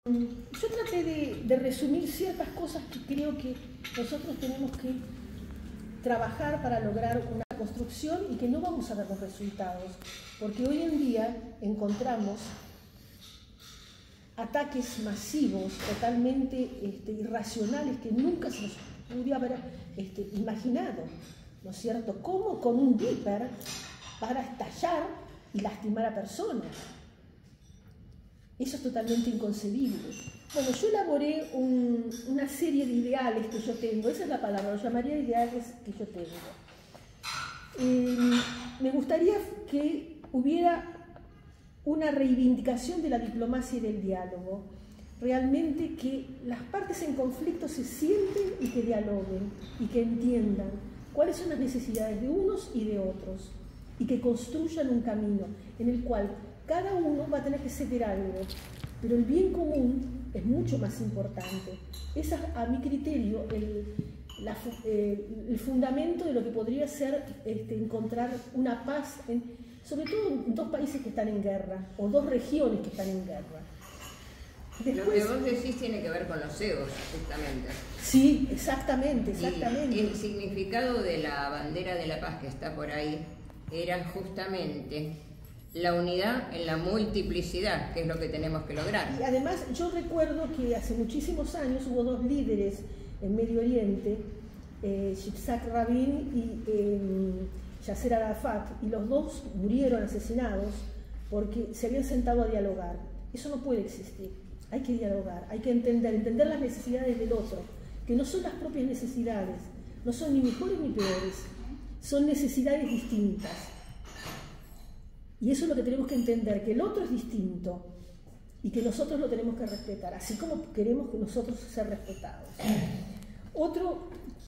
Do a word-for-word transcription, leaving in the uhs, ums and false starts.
Yo traté de, de resumir ciertas cosas que creo que nosotros tenemos que trabajar para lograr una construcción y que no vamos a ver los resultados, porque hoy en día encontramos ataques masivos, totalmente este, irracionales, que nunca se nos pudiera haber este, imaginado, ¿no es cierto? Como con un viper para estallar y lastimar a personas. Eso es totalmente inconcebible. Bueno, yo elaboré un, una serie de ideales que yo tengo, esa es la palabra, lo llamaría ideales que yo tengo. Eh, me gustaría que hubiera una reivindicación de la diplomacia y del diálogo, realmente que las partes en conflicto se sienten y que dialoguen y que entiendan cuáles son las necesidades de unos y de otros y que construyan un camino en el cual cada uno va a tener que ceder algo, pero el bien común es mucho más importante. Ese es, a mi criterio, el, la, eh, el fundamento de lo que podría ser este, encontrar una paz, en, sobre todo en dos países que están en guerra, o dos regiones que están en guerra. Después, lo que vos decís tiene que ver con los egos, justamente. Sí, exactamente, exactamente. Y el significado de la bandera de la paz que está por ahí era justamente la unidad en la multiplicidad, que es lo que tenemos que lograr. Y además, yo recuerdo que hace muchísimos años hubo dos líderes en Medio Oriente, eh, Yitzhak Rabin y eh, Yasser Arafat, y los dos murieron asesinados porque se habían sentado a dialogar. Eso no puede existir. Hay que dialogar, hay que entender, entender las necesidades del otro, que no son las propias necesidades, no son ni mejores ni peores, son necesidades distintas. Y eso es lo que tenemos que entender, que el otro es distinto y que nosotros lo tenemos que respetar, así como queremos que nosotros ser respetados. Otro